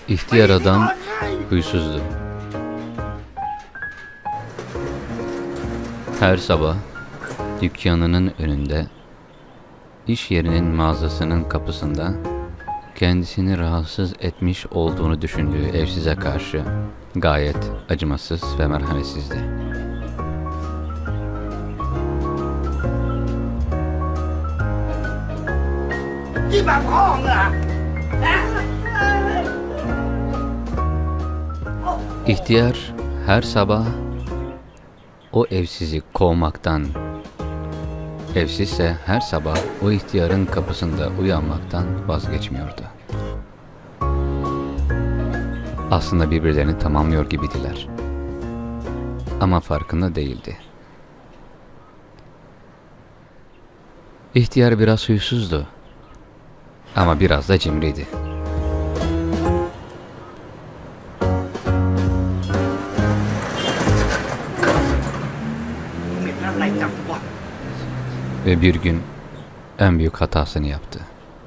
İhtiyar adam huysuzdu. Her sabah dükkanının önünde, iş yerinin mağazasının kapısında kendisini rahatsız etmiş olduğunu düşündüğü evsize karşı gayet acımasız ve merhametsizdi. İhtiyar her sabah o evsizi kovmaktan, evsizse her sabah o ihtiyarın kapısında uyanmaktan vazgeçmiyordu. Aslında birbirlerini tamamlıyor gibiydiler. Ama farkında değildi. İhtiyar biraz huysuzdu. Ama biraz da cimriydi. Ve bir gün en büyük hatasını yaptı.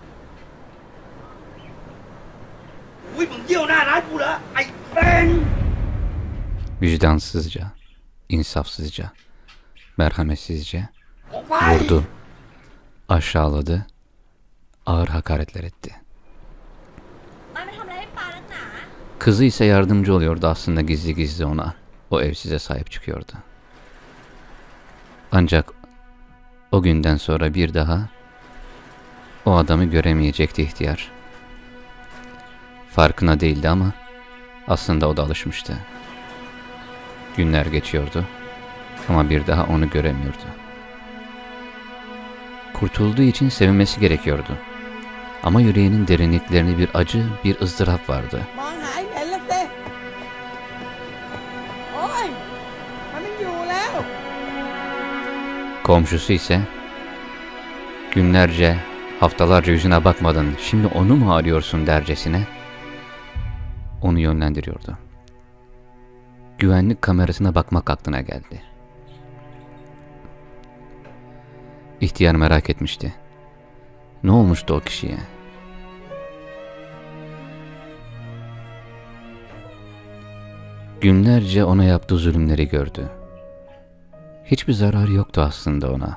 Vicdansızca, insafsızca, merhametsizce vurdu, aşağıladı, ağır hakaretler etti. Kızı ise yardımcı oluyordu, aslında gizli gizli ona, o evsize sahip çıkıyordu. Ancak o günden sonra bir daha o adamı göremeyecekti ihtiyar. Farkına değildi ama aslında o da alışmıştı. Günler geçiyordu ama bir daha onu göremiyordu. Kurtulduğu için sevinmesi gerekiyordu. Ama yüreğinin derinliklerinde bir acı, bir ızdırap vardı. Komşusu ise günlerce, haftalarca yüzüne bakmadın, şimdi onu mu arıyorsun dercesine onu yönlendiriyordu. Güvenlik kamerasına bakmak aklına geldi. İhtiyar merak etmişti. Ne olmuştu o kişiye? Günlerce ona yaptığı zulümleri gördü. Hiçbir zararı yoktu aslında ona.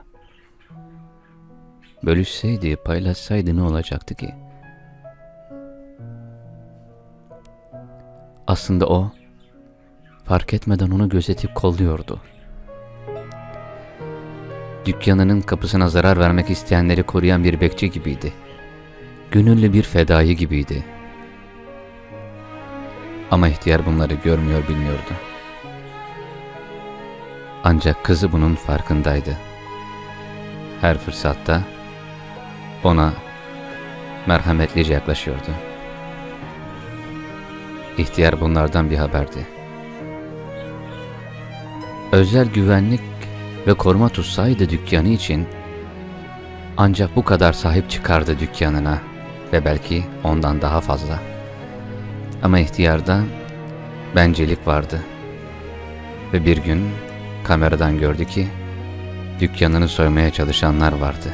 Bölüşseydi, paylaşsaydı ne olacaktı ki? Aslında o, fark etmeden onu gözetip kolluyordu. Dükkanının kapısına zarar vermek isteyenleri koruyan bir bekçi gibiydi. Gönüllü bir fedai gibiydi. Ama ihtiyar bunları görmüyor, bilmiyordu. Ancak kızı bunun farkındaydı. Her fırsatta ona merhametlice yaklaşıyordu. İhtiyar bunlardan bir haberdi. Özel güvenlik ve koruma tutsaydı dükkanı için ancak bu kadar sahip çıkardı dükkanına ve belki ondan daha fazla. Ama ihtiyarda bencillik vardı ve bir gün kameradan gördü ki dükkanını soymaya çalışanlar vardı.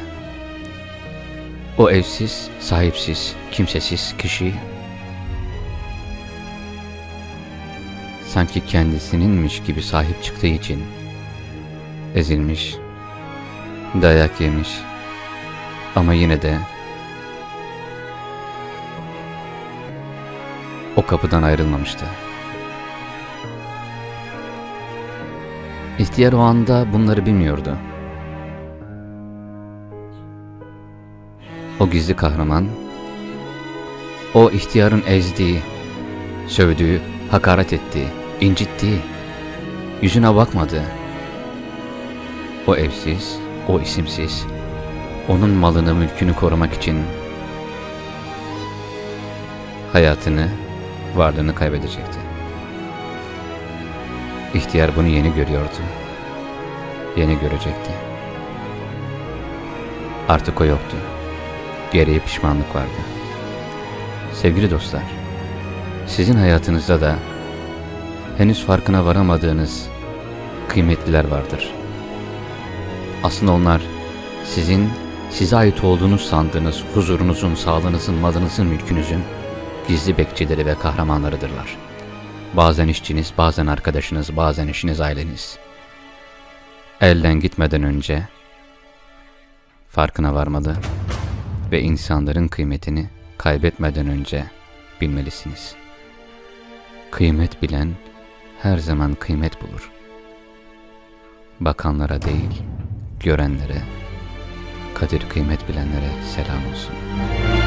O evsiz, sahipsiz, kimsesiz kişi sanki kendisininmiş gibi sahip çıktığı için ezilmiş, dayak yemiş ama yine de o kapıdan ayrılmamıştı. İhtiyar o anda bunları bilmiyordu. O gizli kahraman, o ihtiyarın ezdiği, sövdüğü, hakaret ettiği, incittiği, yüzüne bakmadı. O evsiz, o isimsiz, onun malını, mülkünü korumak için hayatını, varlığını kaybedecekti. İhtiyar bunu yeni görüyordu. Yeni görecekti. Artık o yoktu. Geriye pişmanlık vardı. Sevgili dostlar, sizin hayatınızda da henüz farkına varamadığınız kıymetliler vardır. Aslında onlar sizin size ait olduğunu sandığınız huzurunuzun, sağlığınızın, malınızın, mülkünüzün gizli bekçileri ve kahramanlarıdırlar. Bazen işçiniz, bazen arkadaşınız, bazen eşiniz, aileniz. Elden gitmeden önce farkına varmalı ve insanların kıymetini kaybetmeden önce bilmelisiniz. Kıymet bilen her zaman kıymet bulur. Bakanlara değil, görenlere, kadir kıymet bilenlere selam olsun.